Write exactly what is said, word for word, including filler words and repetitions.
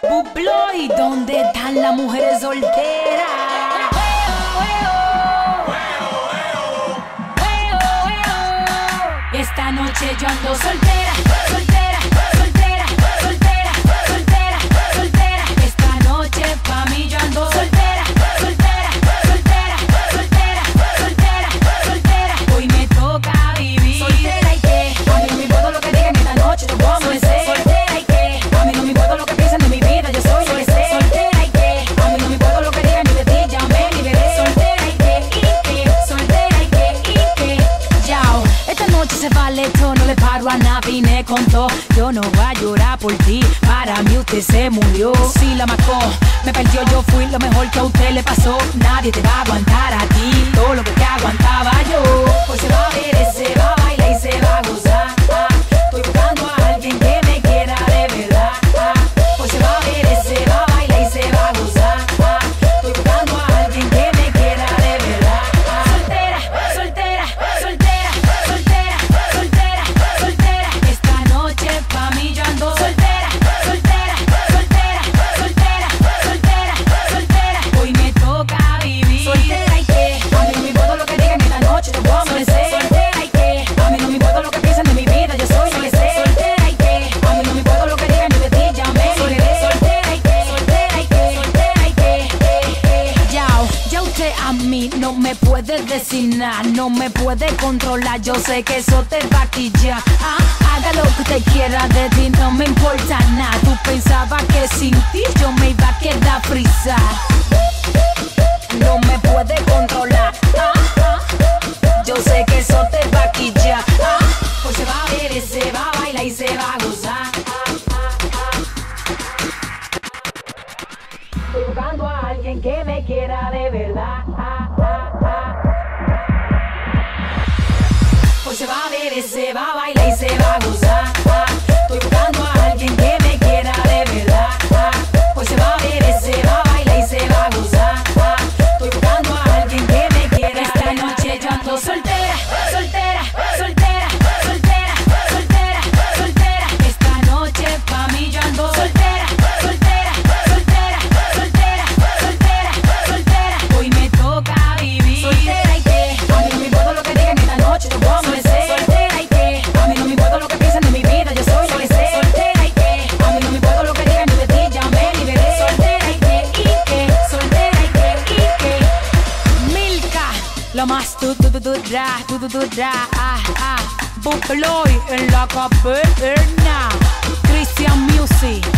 Bubloy, ¿dónde están las mujeres solteras? Esta noche yo ando soltera, soltera, soltera, soltera, soltera, soltera. Esta noche pa' mí yo ando soltera, soltera, soltera, soltera, soltera, soltera. Hoy me toca vivir soltera y que a mí no me importa lo que digan esta noche, yo como ese. Soltera y que a mí no me importa lo que piensen de mi vida, yo soy lo que sé. Soltera y que a mí no me importa lo que digan ni de ti, llamé ni veré. Soltera y que, y que, soltera y que, y que, yao. Esta noche se vale todo, no le paro a nada, vine con todo. Yo no voy a llorar por ti, para mí usted se murió. Si la marcó, me perdió, yo fui lo mejor que a usted le pasó. Nadie te va a aguantar a ti, todo lo que te aguantaba yo. Hoy se va a ver, se va a bailar y se va a gozar. Ah, estoy buscando a alguien que me quiera de verdad. Ah, hoy se va a ver, se va a bailar y se va a gozar. Ah, estoy buscando a alguien que me quiera de verdad. Ah, soltera, soltera, soltera, soltera, soltera, soltera. Esta noche pa' mí yo ando soltera, soltera, soltera, soltera, soltera, soltera. Hoy me toca vivir soltera y que a mí no me importa lo que digan esta noche, yo voy a amanecer. Soltera y que a mí no me importa lo que piensen de mi vida, yo soy lo que sé. Soltera y que a mí no me importa lo que digan yo de ti, llamé y veré. Soltera y que, soltera y que, soltera y que, eh, eh. Yao, ya usted a mí no me puede decir nada, no me puede controlar, yo sé que eso te va a quillar. Ah, haga lo que usted quiera de ti, no me importa nada. Tú pensabas que sin ti yo me iba a quedar frisa. No me puede controlar. Ah, ah. Yo sé que eso te va a quillar. Ah, pues se va a ver, se va a bailar y se va a gozar. Ah, ah, ah. Estoy buscando a alguien que me quiera de verdad. Ah, ah, ah. Pues se va a ver, se va a bailar y se va a gozar. Ah, estoy buscando a alguien que me quiera de verdad. Ah, pues se va a ver, se va a bailar y se va a gozar. Ah, estoy buscando a alguien que me quiera. Esta noche yo ando soltera, soltera, soltera, soltera, soltera, soltera. Esta noche pa' mí yo ando soltera, soltera, soltera, soltera, soltera, soltera. Hoy me toca vivir soltera y que a mí no me importa lo que digan esta noche, yo voy a amanecer. Soltera y que a mí no me importa lo que piensen de mi vida, yo soy lo que sé. Soltera y que a mí no me importa lo que digan yo de ti, llamé ni veré. Soltera y que, y que, soltera y que, y que. Milka, lo más tu tu tu tu dra, tu tu tu dra, ah ah. Bubloy en la caverna, Christian Music.